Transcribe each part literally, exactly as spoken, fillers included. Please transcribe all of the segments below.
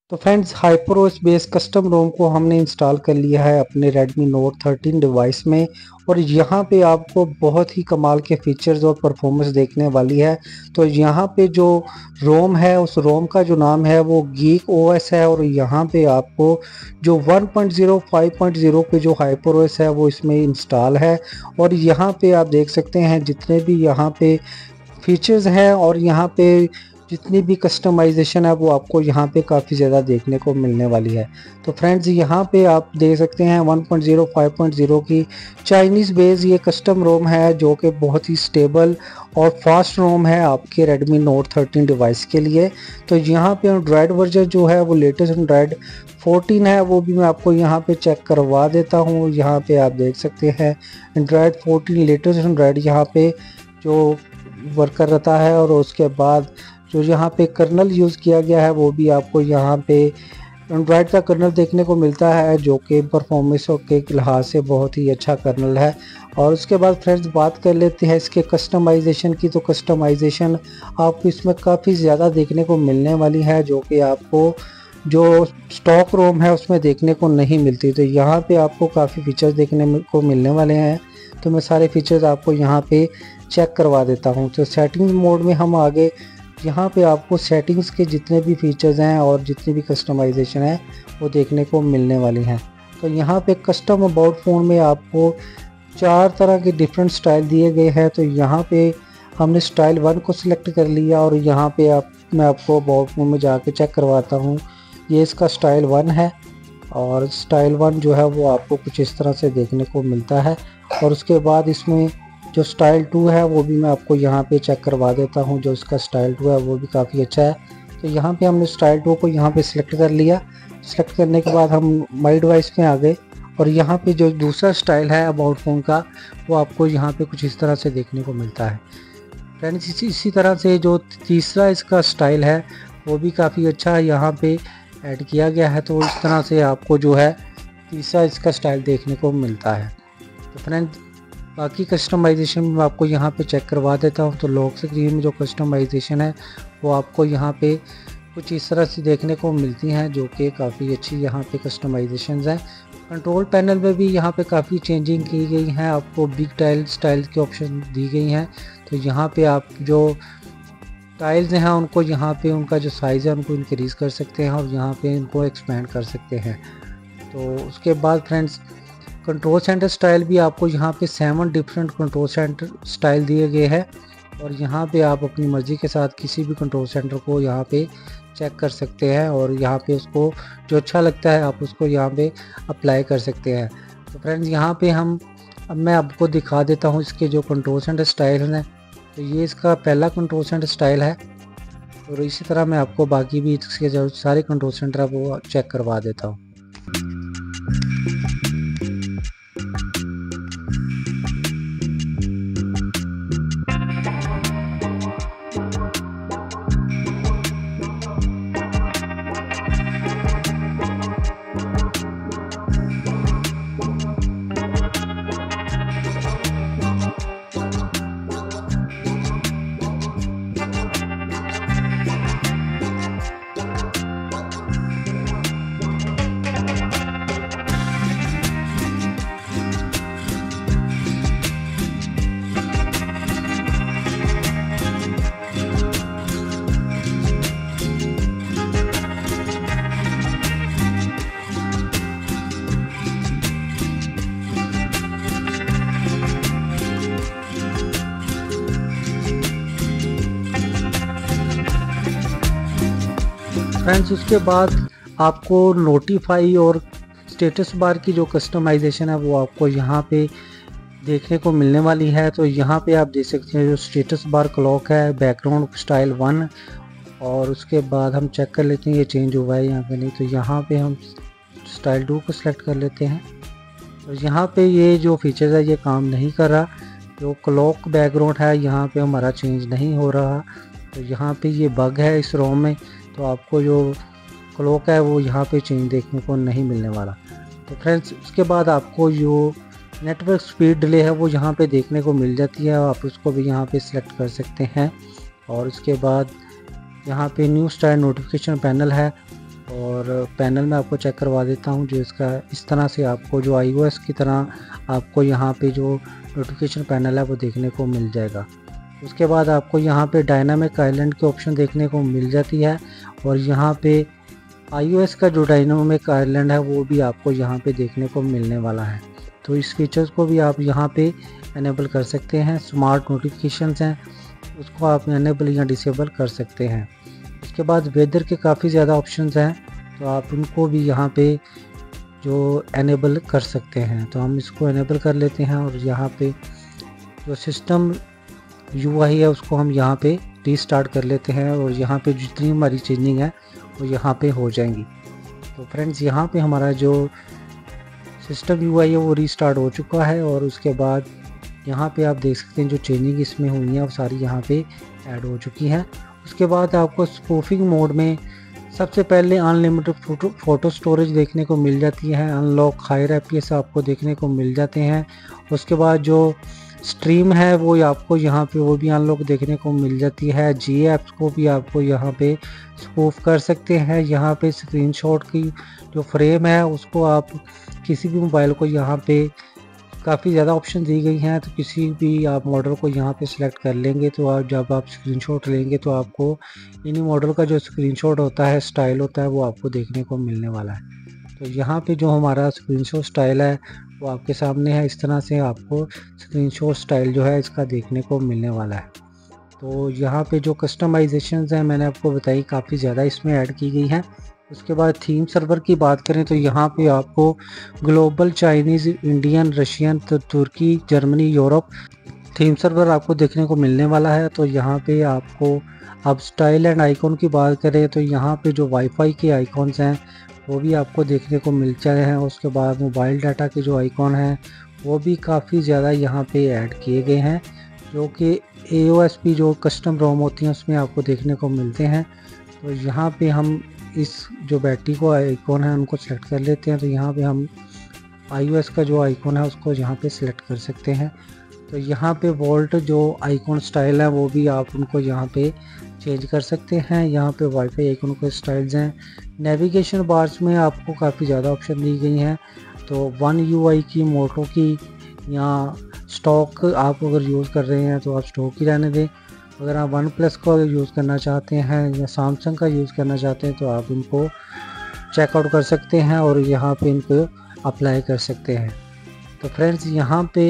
तो friends HyperOS based custom ROM को हमने इंस्टॉल कर लिया है अपने Redmi Note थर्टीन डिवाइस में। और यहाँ पे आपको बहुत ही कमाल के फीचर्स और परफॉर्मेंस देखने वाली है। तो यहाँ पे जो रोम है उस रोम का जो नाम है वो गीक ओएस है। और यहाँ पे आपको जो one point zero five point zero पे जो हाइपरओएस है वो इसमें इंस्टॉल है। और यहाँ पे आप देख सकते हैं जितने भी यहाँ पे फीचर्स हैं और यहाँ पे जितनी भी कस्टमाइजेशन है वो आपको यहाँ पे काफ़ी ज़्यादा देखने को मिलने वाली है। तो फ्रेंड्स यहाँ पे आप देख सकते हैं one point zero five point zero की चाइनीज़ बेस ये कस्टम रोम है जो कि बहुत ही स्टेबल और फास्ट रोम है आपके Redmi Note थर्टीन डिवाइस के लिए। तो यहाँ पे एंड्रॉयड वर्जन जो है वो लेटेस्ट एंड्रॉयड फोर्टीन है, वो भी मैं आपको यहाँ पे चेक करवा देता हूँ। यहाँ पे आप देख सकते हैं एंड्रॉयड फोर्टीन लेटेस्ट एंड्रॉयड यहाँ पे जो वर्क कर रहा है। और उसके बाद जो यहाँ पे कर्नल यूज़ किया गया है वो भी आपको यहाँ पे एंड्रॉयड का कर्नल देखने को मिलता है जो कि परफॉर्मेंस के लिहाज से बहुत ही अच्छा कर्नल है। और उसके बाद फ्रेंड्स बात कर लेते हैं इसके कस्टमाइजेशन की। तो कस्टमाइजेशन आपको इसमें काफ़ी ज़्यादा देखने को मिलने वाली है जो कि आपको जो स्टॉक रोम है उसमें देखने को नहीं मिलती। तो यहाँ पे आपको काफ़ी फीचर्स देखने को मिलने वाले हैं। तो मैं सारे फीचर्स आपको यहाँ पे चेक करवा देता हूँ। तो सेटिंग्स मोड में हम आगे यहाँ पे आपको सेटिंग्स के जितने भी फीचर्स हैं और जितनी भी कस्टमाइजेशन है वो देखने को मिलने वाली हैं। तो यहाँ पे कस्टम अबाउट फ़ोन में आपको चार तरह के डिफरेंट स्टाइल दिए गए हैं। तो यहाँ पे हमने स्टाइल वन को सिलेक्ट कर लिया और यहाँ पे आप मैं आपको अबाउट फ़ोन में जाके चेक करवाता हूँ। ये इसका स्टाइल वन है और स्टाइल वन जो है वो आपको कुछ इस तरह से देखने को मिलता है। और उसके बाद इसमें जो स्टाइल टू है वो भी मैं आपको यहाँ पे चेक करवा देता हूँ। जो इसका स्टाइल टू है वो भी काफ़ी अच्छा है। तो यहाँ पे हमने स्टाइल टू को यहाँ पे सिलेक्ट कर लिया। सिलेक्ट करने के बाद हम माई डिवाइस में आ गए और यहाँ पे जो दूसरा स्टाइल है अबाउट फ़ोन का वो आपको यहाँ पे कुछ इस तरह से देखने को मिलता है। फ्रेंड्स इसी इसी तरह से जो तीसरा इसका स्टाइल है वो भी काफ़ी अच्छा यहाँ पे ऐड किया गया है। तो इस तरह से आपको जो है तीसरा इसका स्टाइल देखने को मिलता है। तो फ्रेंड्स बाकी कस्टमाइजेशन मैं आपको यहाँ पे चेक करवा देता हूँ। तो लॉक स्क्रीन में जो कस्टमाइजेशन है वो आपको यहाँ पे कुछ इस तरह से देखने को मिलती हैं जो कि काफ़ी अच्छी यहाँ पे कस्टमाइजेशन है। कंट्रोल पैनल में भी यहाँ पे काफ़ी चेंजिंग की गई हैं। आपको बिग टाइल स्टाइल के ऑप्शन दी गई हैं। तो यहाँ पे आप जो टाइल्स हैं उनको यहाँ पे उनका जो साइज़ है उनको इंक्रीज़ कर सकते हैं और यहाँ पे इनको एक्सपेंड कर सकते हैं। तो उसके बाद फ्रेंड्स कंट्रोल सेंटर स्टाइल भी आपको यहाँ पे seven different control centre style दिए गए हैं। और यहाँ पे आप अपनी मर्ज़ी के साथ किसी भी कंट्रोल सेंटर को यहाँ पे चेक कर सकते हैं और यहाँ पे उसको जो अच्छा लगता है आप उसको यहाँ पे अप्लाई कर सकते हैं। तो फ्रेंड्स यहाँ पे हम अब मैं आपको दिखा देता हूँ इसके जो कंट्रोल सेंटर स्टाइल हैं। तो ये इसका पहला कंट्रोल सेंटर स्टाइल है और इसी तरह मैं आपको बाकी भी इसके जो सारे कंट्रोल सेंटर है वो चेक करवा देता हूँ। फ्रेंड्स उसके बाद आपको नोटिफाई और स्टेटस बार की जो कस्टमाइजेशन है वो आपको यहाँ पे देखने को मिलने वाली है। तो यहाँ पे आप देख सकते हैं जो स्टेटस बार क्लॉक है बैकग्राउंड स्टाइल वन। और उसके बाद हम चेक कर लेते हैं ये चेंज हुआ है यहाँ पे नहीं। तो यहाँ पे हम स्टाइल टू को सिलेक्ट कर लेते हैं। तो यहाँ पे ये जो फीचर्स है ये काम नहीं कर रहा। जो क्लॉक बैकग्राउंड है यहाँ पे हमारा चेंज नहीं हो रहा। तो यहाँ पे ये बग है इस रोम में। तो आपको जो क्लॉक है वो यहाँ पे चेंज देखने को नहीं मिलने वाला। तो फ्रेंड्स उसके बाद आपको जो नेटवर्क स्पीड डिले है वो यहाँ पे देखने को मिल जाती है। आप उसको भी यहाँ पे सिलेक्ट कर सकते हैं। और उसके बाद यहाँ पे न्यू स्टाइल नोटिफिकेशन पैनल है और पैनल में आपको चेक करवा देता हूँ। जो इसका इस तरह से आपको जो आईओएस की तरह आपको यहाँ पे जो नोटिफिकेशन पैनल है वो देखने को मिल जाएगा। उसके बाद आपको यहाँ पे डायनामिक आइलैंड के ऑप्शन देखने को मिल जाती है और यहाँ पे आईओएस का जो डायनामिक आइलैंड है वो भी आपको यहाँ पे देखने को मिलने वाला है। तो इस फीचर्स को भी आप यहाँ पे एनेबल कर सकते हैं। स्मार्ट नोटिफिकेशंस हैं उसको आप एनेबल या डिसेबल कर सकते हैं। उसके बाद वेदर के काफ़ी ज़्यादा ऑप्शंस हैं, तो आप उनको भी यहाँ पे जो एनेबल कर सकते हैं। तो हम इसको एनेबल कर लेते हैं और यहाँ पे जो सिस्टम यूआई है उसको हम यहाँ पे रीस्टार्ट कर लेते हैं और यहाँ पे जितनी हमारी चेंजिंग है वो यहाँ पे हो जाएंगी। तो फ्रेंड्स यहाँ पे हमारा जो सिस्टम यूआई है वो रीस्टार्ट हो चुका है और उसके बाद यहाँ पे आप देख सकते हैं जो चेंजिंग इसमें हुई है वो सारी यहाँ पे ऐड हो चुकी हैं। उसके बाद आपको स्पूफिंग मोड में सबसे पहले अनलिमिटेड फोटो फोटो स्टोरेज देखने को मिल जाती है। अनलॉक हायर एफपीएस आपको देखने को मिल जाते हैं। उसके बाद जो स्ट्रीम है वो आपको यहाँ पे वो भी अनलॉक देखने को मिल जाती है। जी ऐप्स को भी आपको यहाँ पे स्पूफ कर सकते हैं। यहाँ पे स्क्रीनशॉट की जो फ्रेम है उसको आप किसी भी मोबाइल को यहाँ पे काफ़ी ज़्यादा ऑप्शन दी गई हैं, तो किसी भी आप मॉडल को यहाँ पे सिलेक्ट कर लेंगे तो आप जब आप स्क्रीनशॉट लेंगे तो आपको इन्हीं मॉडल का जो स्क्रीनशॉट होता है, स्टाइल होता है, वो आपको देखने को मिलने वाला है। तो यहाँ पे जो हमारा स्क्रीनशॉट स्टाइल है वो आपके सामने है। इस तरह से आपको स्क्रीनशॉट स्टाइल जो है इसका देखने को मिलने वाला है। तो यहाँ पे जो कस्टमाइजेशंस हैं मैंने आपको बताई काफ़ी ज़्यादा इसमें ऐड की गई हैं। उसके बाद थीम सर्वर की बात करें तो यहाँ पे आपको ग्लोबल, चाइनीज़, इंडियन, रशियन, तो तुर्की, जर्मनी, यूरोप थीम सर्वर आपको देखने को मिलने वाला है। तो यहाँ पे आपको अब स्टाइल एंड आइकॉन की बात करें तो यहाँ पे जो वाईफाई के आइकॉन्स हैं वो भी आपको देखने को मिल जाए हैं। उसके बाद मोबाइल डाटा के जो आइकॉन हैं वो भी काफ़ी ज़्यादा यहाँ पे ऐड किए गए हैं, जो कि ए ओ एस पी जो कस्टम रोम होती हैं उसमें आपको देखने को मिलते हैं। तो यहाँ पे हम इस जो बैटरी को आइकॉन है उनको सेलेक्ट कर लेते हैं। तो यहाँ पे हम आईओएस का जो आइकॉन है उसको यहाँ पे सिलेक्ट कर सकते हैं। तो यहाँ पे वोल्ट जो आइकॉन स्टाइल है वो भी आप उनको यहाँ पे चेंज कर सकते हैं। यहाँ पे वाईफाई आइकॉन के स्टाइल्स हैं। नेविगेशन बार्स में आपको काफ़ी ज़्यादा ऑप्शन दी गई हैं। तो वन यूआई की, मोटो की या स्टॉक आप अगर यूज़ कर रहे हैं तो आप स्टॉक ही रहने दें। अगर आप वन प्लस को यूज़ करना चाहते हैं या सैमसंग का यूज़ करना चाहते हैं तो आप इनको चेकआउट कर सकते हैं और यहाँ पे इनको अप्लाई कर सकते हैं। तो फ्रेंड्स यहाँ पे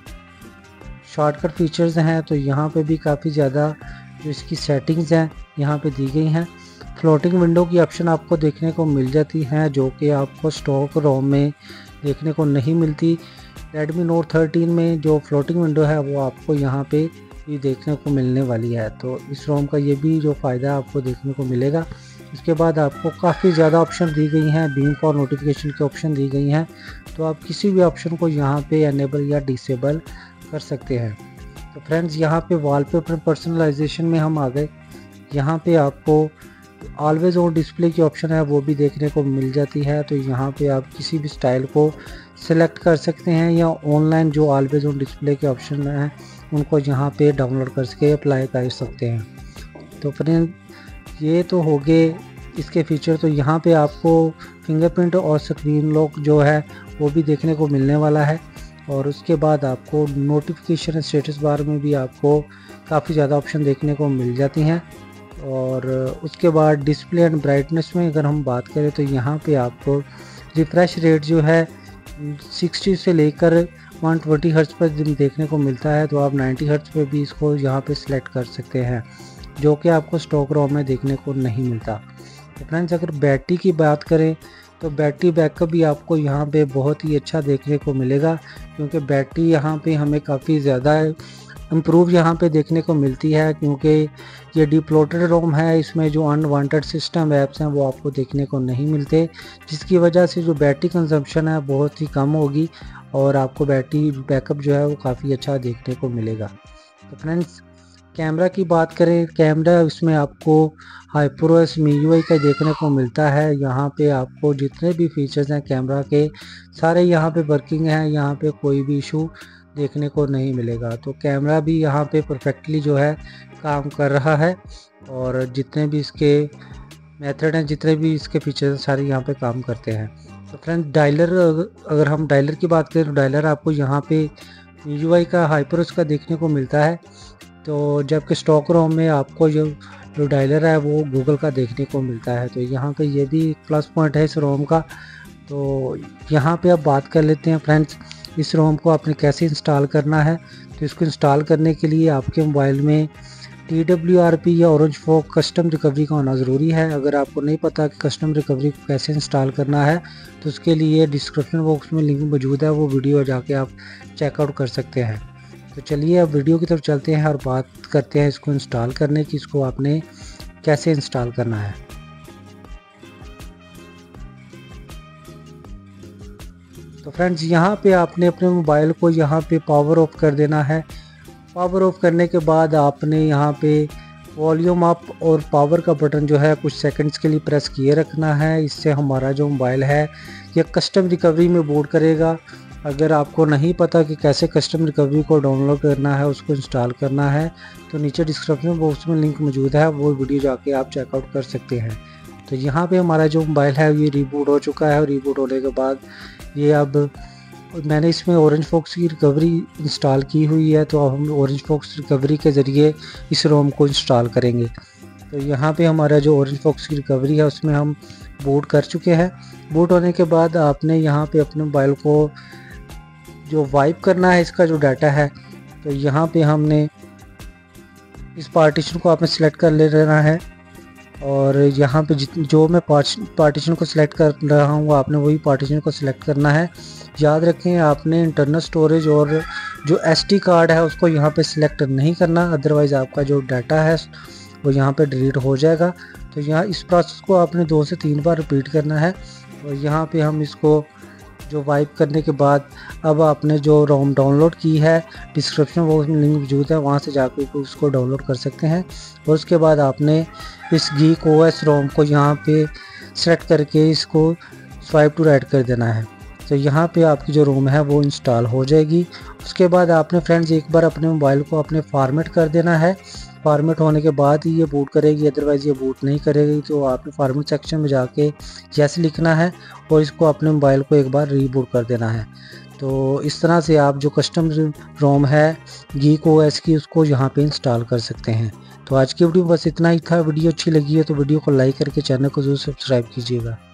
शॉर्टकट फीचर्स हैं, तो यहाँ पे भी काफ़ी ज़्यादा जो इसकी सेटिंग्स हैं यहाँ पे दी गई हैं। फ्लोटिंग विंडो की ऑप्शन आपको देखने को मिल जाती हैं, जो कि आपको स्टॉक रोम में देखने को नहीं मिलती। रेडमी नोट थर्टीन में जो फ्लोटिंग विंडो है वो आपको यहाँ पे भी देखने को मिलने वाली है। तो इस रोम का ये भी जो फ़ायदा आपको देखने को मिलेगा। इसके बाद आपको काफ़ी ज़्यादा ऑप्शन दी गई हैं, बीम फॉर नोटिफिकेशन के ऑप्शन दी गई हैं। तो आप किसी भी ऑप्शन को यहाँ पे एनेबल या डिसेबल कर सकते हैं। तो फ्रेंड्स यहाँ पे वॉलपेपर पर्सनलाइजेशन में हम आ गए। यहाँ पे आपको ऑलवेज ऑन डिस्प्ले की ऑप्शन है वो भी देखने को मिल जाती है। तो यहाँ पे आप किसी भी स्टाइल को सिलेक्ट कर सकते हैं या ऑनलाइन जो ऑलवेज ऑन डिस्प्ले के ऑप्शन हैं उनको यहाँ पे डाउनलोड करके अप्लाई कर सकते हैं। तो फ्रेंड ये तो हो गए इसके फीचर। तो यहाँ पे आपको फिंगरप्रिंट और स्क्रीन लॉक जो है वो भी देखने को मिलने वाला है। और उसके बाद आपको नोटिफिकेशन स्टेटस बार में भी आपको काफ़ी ज़्यादा ऑप्शन देखने को मिल जाती हैं। और उसके बाद डिस्प्ले एंड ब्राइटनेस में अगर हम बात करें तो यहाँ पे आपको रिफ्रेश रेट जो है साठ से लेकर एक सौ बीस हर्ट्ज पर देखने को मिलता है। तो आप नब्बे हर्ट्ज पे भी इसको यहाँ पे सिलेक्ट कर सकते हैं, जो कि आपको स्टॉक रोम में देखने को नहीं मिलता। तो फ्रेंड्स अगर बैटरी की बात करें तो बैटरी बैकअप भी आपको यहाँ पे बहुत ही अच्छा देखने को मिलेगा, क्योंकि बैटरी यहाँ पे हमें काफ़ी ज़्यादा इम्प्रूव यहाँ पे देखने को मिलती है, क्योंकि ये डिप्लोटेड रोम है। इसमें जो अनवांटेड सिस्टम ऐप्स हैं वो आपको देखने को नहीं मिलते, जिसकी वजह से जो बैटरी कंजम्पशन है बहुत ही कम होगी और आपको बैटरी बैकअप जो है वो काफ़ी अच्छा देखने को मिलेगा। तो फ्रेंड्स कैमरा की बात करें, कैमरा इसमें आपको हाइपरओएस एम यू आई का देखने को मिलता है। यहाँ पे आपको जितने भी फीचर्स हैं कैमरा के सारे यहाँ पे वर्किंग हैं, यहाँ पे कोई भी इशू देखने को नहीं मिलेगा। तो कैमरा भी यहाँ पे परफेक्टली जो है काम कर रहा है और जितने भी इसके मेथड हैं, जितने भी इसके फीचर्स सारे यहाँ पे काम करते हैं। तो फ्रेंड डायलर, अगर हम डायलर की बात करें तो डायलर आपको यहाँ पे M I U I का हाइपरओएस का देखने को मिलता है। तो जबकि स्टॉक रोम में आपको जो जो डायलर है वो गूगल का देखने को मिलता है। तो यहाँ पे ये भी प्लस पॉइंट है इस रोम का। तो यहाँ पे अब बात कर लेते हैं फ्रेंड्स, इस रोम को आपने कैसे इंस्टॉल करना है। तो इसको इंस्टॉल करने के लिए आपके मोबाइल में टी डब्ल्यू आर पी या ऑरेंज फॉग कस्टम रिकवरी का होना ज़रूरी है। अगर आपको नहीं पता कि कस्टम रिकवरी को कैसे इंस्टॉल करना है तो उसके लिए डिस्क्रिप्शन बॉक्स में लिंक मौजूद है, वो वीडियो जाके आप चेकआउट कर सकते हैं। तो चलिए अब वीडियो की तरफ चलते हैं और बात करते हैं इसको इंस्टॉल करने की, इसको आपने कैसे इंस्टॉल करना है। तो फ्रेंड्स यहाँ पे आपने अपने मोबाइल को यहाँ पे पावर ऑफ कर देना है। पावर ऑफ करने के बाद आपने यहाँ पे वॉल्यूम अप और पावर का बटन जो है कुछ सेकंड्स के लिए प्रेस किए रखना है। इससे हमारा जो मोबाइल है ये कस्टम रिकवरी में बूट करेगा। अगर आपको नहीं पता कि कैसे कस्टम रिकवरी को डाउनलोड करना है, उसको इंस्टॉल करना है, तो नीचे डिस्क्रिप्शन बॉक्स में लिंक मौजूद है, वो वीडियो जाके आप चेकआउट कर सकते हैं। तो यहाँ पे हमारा जो मोबाइल है ये रीबूट हो चुका है और रीबूट होने के बाद ये अब मैंने इसमें ऑरेंज फॉक्स की रिकवरी इंस्टॉल की हुई है। तो अब हम ऑरेंज फॉक्स रिकवरी के ज़रिए इस रोम को इंस्टॉल करेंगे। तो यहाँ पे हमारा जो ऑरेंज फॉक्स की रिकवरी है उसमें हम बूट कर चुके हैं। बूट होने के बाद आपने यहाँ पे अपने मोबाइल को जो वाइप करना है, इसका जो डाटा है, तो यहाँ पे हमने इस पार्टीशन को आपने सेलेक्ट कर ले लेना है। और यहाँ पे जित जो मैं पार्टीशन को सिलेक्ट कर रहा हूँ आपने वही पार्टीशन को सिलेक्ट करना है। याद रखें आपने इंटरनल स्टोरेज और जो एसडी कार्ड है उसको यहाँ पे सिलेक्ट नहीं करना, अदरवाइज़ आपका जो डाटा है वो यहाँ पे डिलीट हो जाएगा। तो यहाँ इस प्रोसेस को आपने दो से तीन बार रिपीट करना है। और यहाँ पे हम इसको जो वाइप करने के बाद अब आपने जो रोम डाउनलोड की है, डिस्क्रिप्शन बॉक्स में लिंक मौजूद है, वहाँ से जाकर उसको डाउनलोड कर सकते हैं। और उसके बाद आपने इस गीक ओएस रोम को यहाँ पे सेलेक्ट करके इसको स्वाइप टू राइट कर देना है। तो यहाँ पे आपकी जो रोम है वो इंस्टॉल हो जाएगी। उसके बाद आपने फ्रेंड्स एक बार अपने मोबाइल को अपने फॉर्मेट कर देना है। फॉर्मेट होने के बाद ही ये बूट करेगी, अदरवाइज़ ये बूट नहीं करेगी। तो आपने फॉर्मेट सेक्शन में जाके यस लिखना है और इसको अपने मोबाइल को एक बार रीबूट कर देना है। तो इस तरह से आप जो कस्टम रोम है गीक ओएस की उसको यहाँ पे इंस्टॉल कर सकते हैं। तो आज की वीडियो बस इतना ही था। वीडियो अच्छी लगी है तो वीडियो को लाइक करके चैनल को जरूर सब्सक्राइब कीजिएगा।